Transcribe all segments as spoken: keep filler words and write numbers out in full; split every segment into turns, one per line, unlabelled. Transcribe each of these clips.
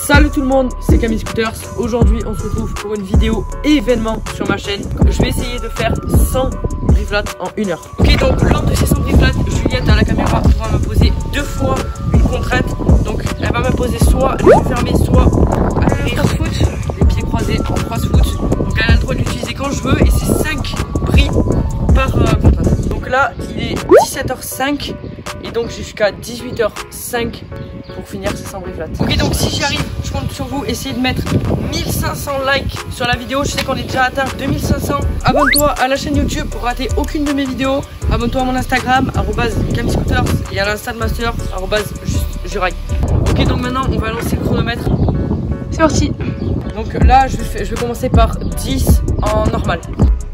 Salut tout le monde, c'est Camille Scooters. Aujourd'hui on se retrouve pour une vidéo événement sur ma chaîne. Je vais essayer de faire cent brieflates en une heure. Ok, donc lors de ces cent brieflates, Juliette à la caméra pourra me poser deux fois une contrainte. Donc elle va me poser soit les yeux fermés, soit atterrir les pieds croisés en cross foot. Donc elle a le droit de l'utiliser quand je veux et c'est cinq bris par euh, contrainte. Donc là il est dix-sept heures cinq et donc j'ai jusqu'à dix-huit heures cinq pour finir ces cent brieflates. Ok, donc si j'y arrive, je compte sur vous. Essayez de mettre mille cinq cents likes sur la vidéo. Je sais qu'on est déjà atteint deux mille cinq cents. Abonne-toi à la chaîne YouTube pour rater aucune de mes vidéos. Abonne-toi à mon Instagram, arobase Camille Scooters, et à l'Insta de Master, arobase Juraille. Ok, donc maintenant on va lancer le chronomètre. C'est parti. Donc là je vais, je vais commencer par dix en normal.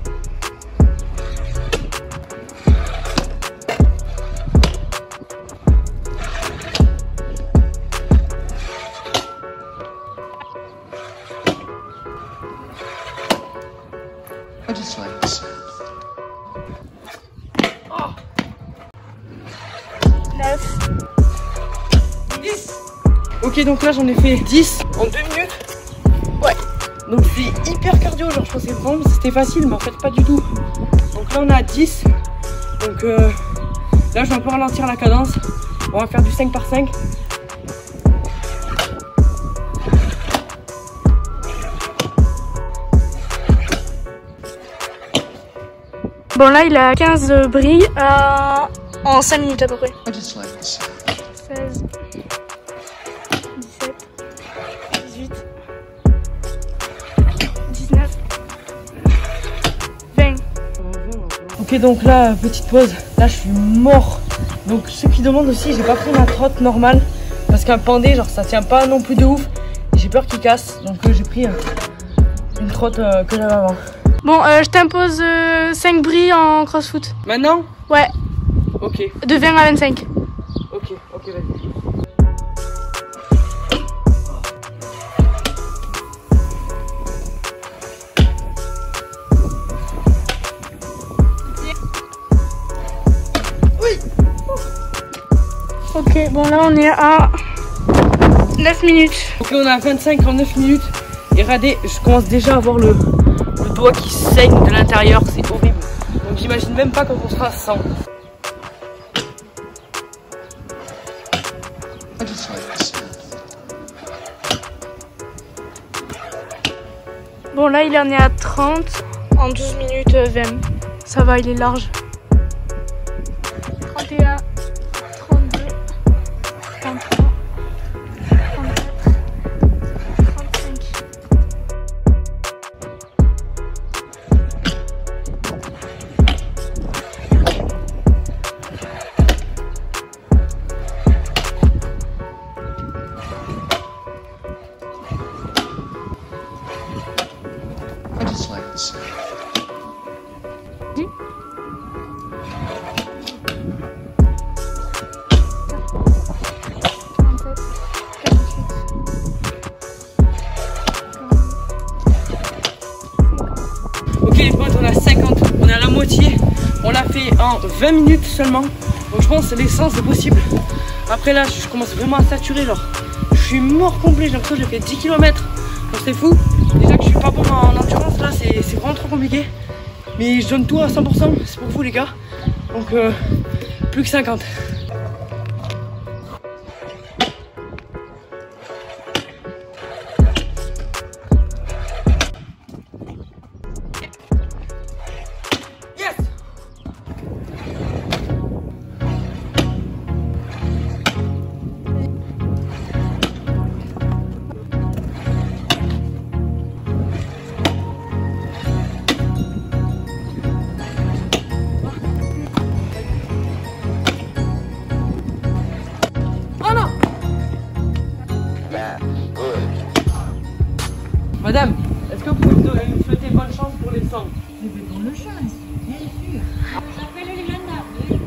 I just like this.
Oh.
neuf,
dix. Ok, donc là j'en ai fait dix en deux minutes.
Ouais.
Donc c'est hyper cardio, genre je pensais vraiment que c'était facile, mais en fait pas du tout. Donc là on est à dix. Donc euh, là je vais un peu ralentir la cadence. On va faire du cinq par cinq.
Bon là il a quinze bris euh, en cinq minutes à peu près.
I just like this.
seize, dix-sept, dix-huit, dix-neuf, vingt.
Ok, donc là petite pause. Là je suis mort. Donc ceux qui demandent aussi, j'ai pas pris ma trotte normale parce qu'un pendé genre ça tient pas non plus de ouf. J'ai peur qu'il casse, donc euh, j'ai pris euh, une trotte euh, que j'avais avant.
Bon euh, je t'impose euh, cinq bris en crossfoot.
Maintenant?
Ouais.
Ok,
De vingt à vingt-cinq.
ok, ok, vas-y.
Ok, bon là on est à neuf minutes.
Ok, on est à vingt-cinq en neuf minutes. Et regardez, je commence déjà à voir le, le doigt qui saigne de l'intérieur, c'est horrible. Donc j'imagine même pas quand on sera à cent.
I just like this.
Bon là il en est à trente en douze minutes euh, vingt. Ça va, il est large. trente et un, trente-deux, trente-trois, trente-quatre, trente-cinq.
I just like this.
Ok les potes, on est à cinquante, on est à la moitié. On l'a fait en vingt minutes seulement. Donc je pense que l'essence c'est possible. Après là je commence vraiment à saturer, genre je suis mort complet, j'ai l'impression que j'ai fait dix kilomètres. Donc c'est fou. Déjà que je suis pas bon en endurance là, c'est vraiment trop compliqué. Mais je donne tout à cent pour cent, c'est pour vous les gars. Donc euh, plus que cinquante. Madame, est-ce que vous pouvez me souhaiter bonne chance pour les cent?
Je vais bonne chance, bien sûr. Appelle les gendarmes.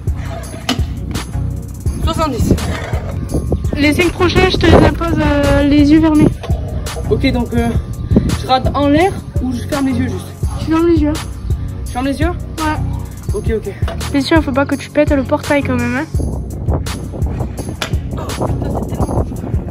soixante-dix.
Les cinq prochains, je te les impose euh, les les yeux fermés.
Ok, donc euh, je rate en l'air ou je ferme les yeux juste?
Tu fermes les yeux.
Je ferme les yeux?
Ouais.
Ok, ok.
Fais sûr, faut pas que tu pètes le portail quand même. Hein.
Oh, putain, c'est tellement...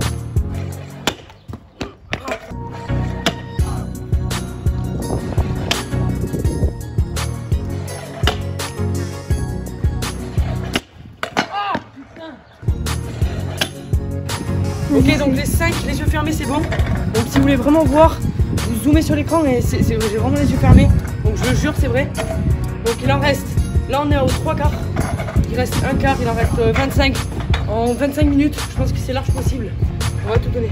Ok, donc les cinq, les yeux fermés, c'est bon. Donc si vous voulez vraiment voir, vous zoomez sur l'écran et c'est, c'est, j'ai vraiment les yeux fermés. Donc je le jure, c'est vrai. Donc il en reste, là on est aux trois quarts. Il reste un quart, il en reste vingt-cinq. En vingt-cinq minutes, je pense que c'est large possible. On va tout donner.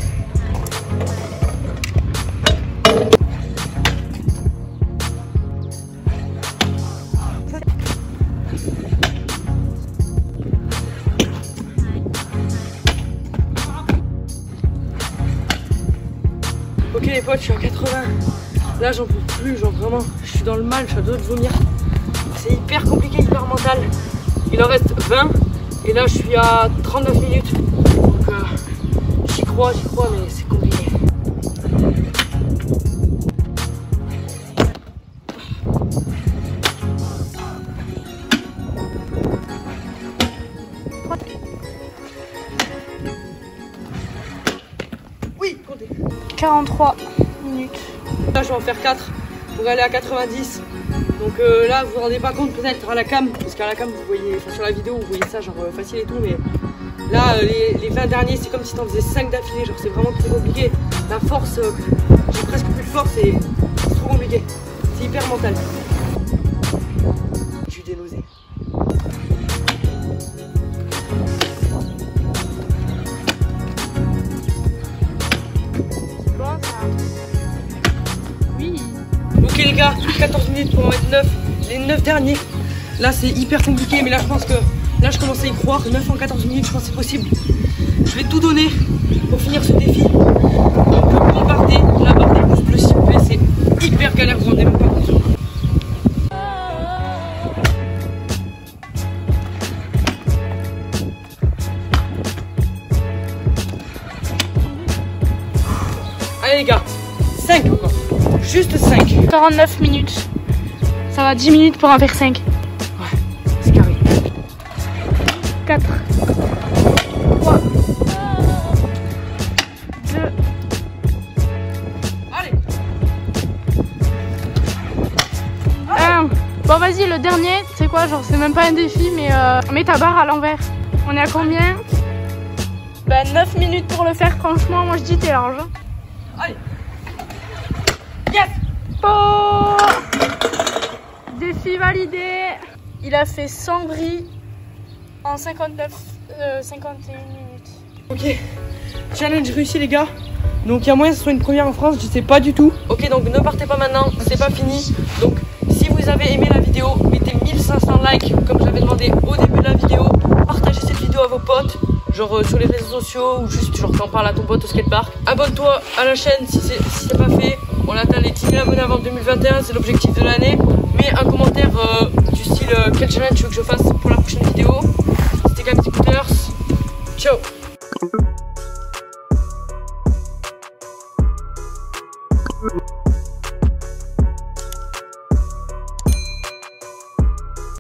Ok les potes, je suis à quatre-vingts. Là j'en peux plus, genre vraiment, je suis dans le mal, je suis à deux de vomir. C'est hyper compliqué, hyper mental. Il en reste vingt et là je suis à trente-neuf minutes. Donc euh, j'y crois, j'y crois, mais c'est compliqué. Oui, comptez.
quarante-trois minutes.
Là je vais en faire quatre pour aller à quatre-vingt-dix. Donc euh, là vous vous rendez pas compte peut-être à la cam, parce qu'à la cam vous voyez, enfin, sur la vidéo vous voyez ça genre euh, facile et tout, mais là euh, les, les vingt derniers c'est comme si t'en faisais cinq d'affilée, genre c'est vraiment très compliqué. La force, euh, j'ai presque plus de force et c'est trop compliqué, c'est hyper mental. J'ai eu des nausées. Ok les gars, quatorze minutes pour en mettre neuf, les neuf derniers. Là c'est hyper compliqué, mais là je pense que là je commence à y croire. neuf en quatorze minutes, je pense que c'est possible. Je vais tout donner pour finir ce défi. Donc on partez, la barre des pouces bleus s'il vous plaît, c'est hyper galère, vous vous rendez même pas compte. Allez les gars, cinq encore. Juste cinq.
quarante-neuf minutes. Ça va dix minutes pour en faire cinq.
Ouais, c'est carré.
quatre. trois. deux.
Allez.
un. Bon vas-y, le dernier, c'est quoi? Genre c'est même pas un défi, mais euh, mets ta barre à l'envers. On est à combien? Bah neuf minutes pour le faire, franchement, moi je dis t'es large.
Allez. Yes.
Oh, défi validé. Il a fait cent bris en cinquante-neuf, euh, cinquante et une minutes.
Ok, challenge réussi les gars. Donc il y a moyen que ce soit une première en France, je sais pas du tout. Ok, donc ne partez pas maintenant, c'est pas fini. Donc si vous avez aimé la vidéo, mettez mille cinq cents likes comme j'avais demandé au début de la vidéo. Partagez cette vidéo à vos potes, genre euh, sur les réseaux sociaux ou juste genre t'en parles à ton pote au skatepark. Abonne-toi à la chaîne si c'est si c'est pas fait. On atteint les dix mille abonnés avant deux mille vingt et un, c'est l'objectif de l'année. Mets un commentaire euh, du style euh, quel challenge tu veux que je fasse